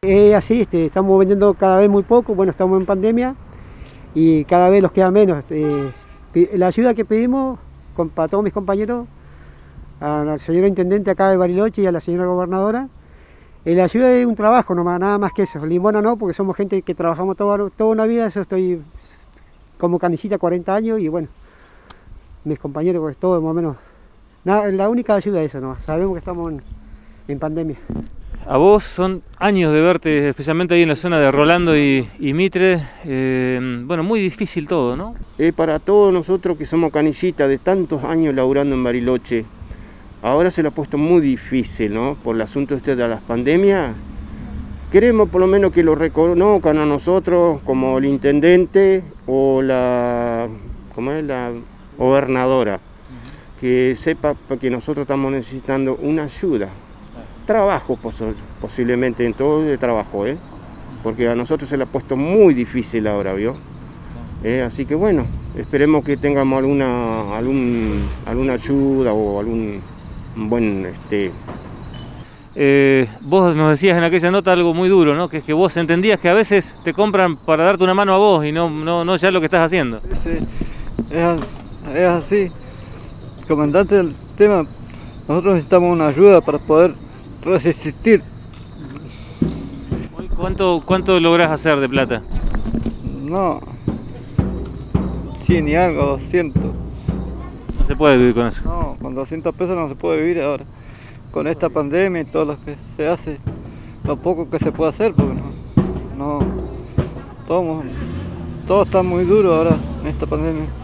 Así, estamos vendiendo cada vez muy poco, bueno, estamos en pandemia y cada vez nos queda menos. La ayuda que pedimos para todos mis compañeros, al señor intendente acá de Bariloche y a la señora gobernadora, la ayuda es un trabajo, nada más que eso. Limona no, porque somos gente que trabajamos toda una vida, yo estoy como canicita 40 años y bueno, mis compañeros pues todo más o menos. La única ayuda es eso, ¿no? Sabemos que estamos en pandemia. A vos son años de verte, especialmente ahí en la zona de Rolando y Mitre, bueno, muy difícil todo, ¿no? Para todos nosotros que somos canillitas de tantos años laburando en Bariloche, ahora se lo ha puesto muy difícil, ¿no? Por el asunto de las pandemias. Queremos por lo menos que lo reconozcan a nosotros como el intendente o la gobernadora, que sepa que nosotros estamos necesitando una ayuda. Trabajo posiblemente en todo el trabajo, porque a nosotros se le ha puesto muy difícil ahora, ¿vio? Así que bueno, esperemos que tengamos alguna ayuda o algún buen Vos nos decías en aquella nota algo muy duro, ¿no? Que es que vos entendías que a veces te compran para darte una mano a vos y no ya lo que estás haciendo. Sí, es así. Comandante, el tema, nosotros necesitamos una ayuda para poder resistir. ¿Cuánto lográs hacer de plata? No, 100 y algo, 200. No se puede vivir con eso. No, con 200 pesos no se puede vivir ahora. Con esta pandemia y todo lo que se hace, lo poco que se puede hacer, porque todo está muy duro ahora en esta pandemia.